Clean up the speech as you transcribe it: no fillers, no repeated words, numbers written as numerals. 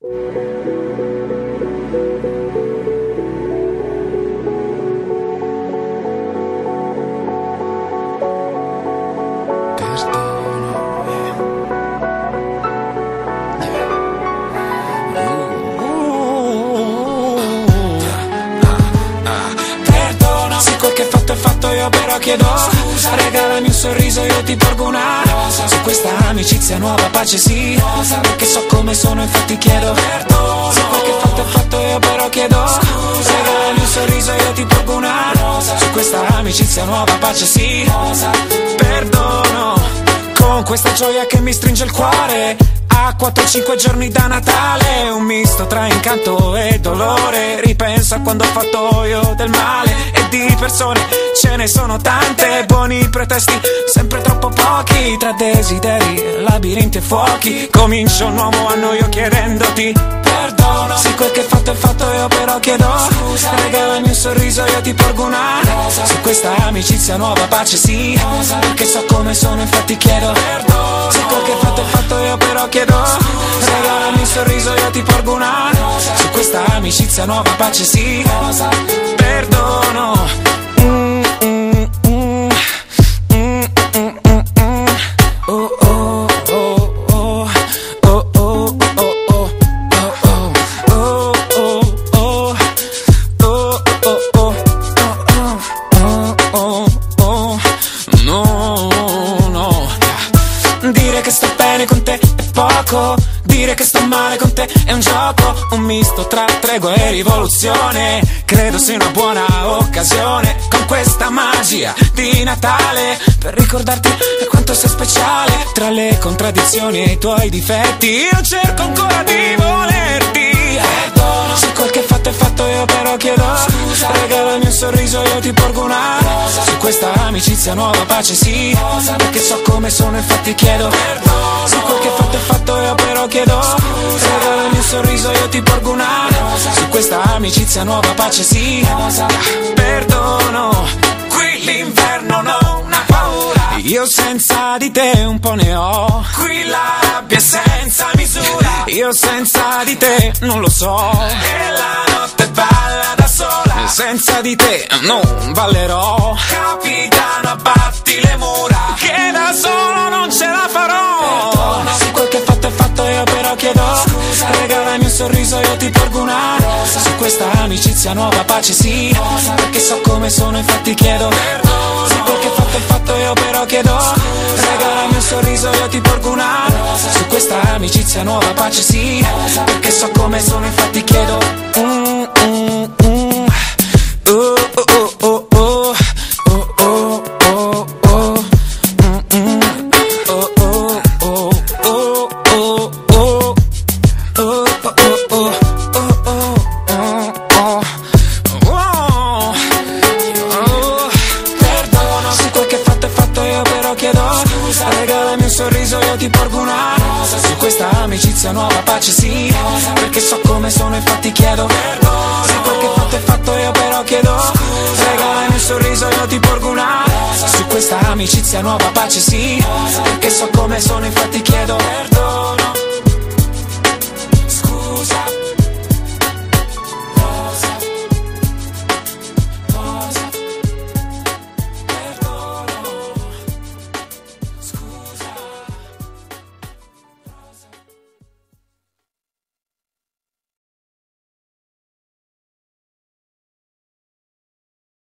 Perdono, se quel che fatto è fatto io però chiedo scusa. Regalami un sorriso, io ti porgo una rosa. Su questa amicizia nuova pace sì, perché so come sono infatti chiedo perdono. Se quel che fatto è fatto io però chiedo scusa. Regalami un sorriso, io ti porgo una rosa. Su questa amicizia nuova pace sì, perdono. Con questa gioia che mi stringe il cuore, a 4-5 giorni da Natale, un misto tra incanto e dolore. Ripenso a quando ho fatto io del male, e di persone ce ne sono tante. Buoni pretesti, sempre troppo pochi, tra desideri, labirinti e fuochi. Comincio un nuovo anno io chiedendoti perdono. Se quel che fatto è fatto io però chiedo scusa. Regalami un sorriso, io ti porgo una rosa. Su questa amicizia nuova pace sì, perché so come sono infatti chiedo perdono. Se quel che fatto è fatto io però chiedo scusa. Regalami un sorriso, io ti porgo una rosa. Su questa amicizia nuova pace sì, perdono. Dire che sto bene con te è poco, dire che sto male con te è un gioco, un misto tra tregua e rivoluzione. Credo sia una buona occasione, con questa magia di Natale, per ricordarti quanto sei speciale. Tra le contraddizioni e i tuoi difetti io cerco ancora di volerti. Perdono, se quel che fatto è fatto io però chiedo scusa. Regalami un sorriso, io ti porgo una rosa. Su questa amicizia nuova pace sì, perché so come sono infatti chiedo perdono. Se quel che fatto è fatto io però chiedo scusa. Regalami un sorriso, io ti porgo una rosa. Su questa amicizia nuova pace sì, perdono. Qui l'inverno non ha paura, io senza di te un po' ne ho. Qui la rabbia è senza misura, io senza di te non lo so. E la notte balla da sola, senza di te non ballerò. Capitano, abbatti le mura, che da solo non ce la farò. Perdono, se quel che fatto è fatto io però chiedo scusa. Regalami un sorriso, io ti porgo una rosa. Su questa amicizia nuova pace sì, perché so come sono infatti chiedo perdono. Se quel che fatto è fatto io però chiedo scusa. Regalami un sorriso, io ti porgo una rosa. Su questa amicizia nuova pace sì, perché so come sono infatti chiedo perdono, se quel che fatto è fatto io però chiedo scusa. Regalami un sorriso, io ti porgo una rosa. Su questa amicizia nuova pace sì, perché so come sono infatti chiedo perdono. Se quel che fatto è fatto io però chiedo scusa. Regalami un sorriso, io ti porgo una rosa. Su questa amicizia nuova pace sì, perché so come sono infatti chiedo perdono.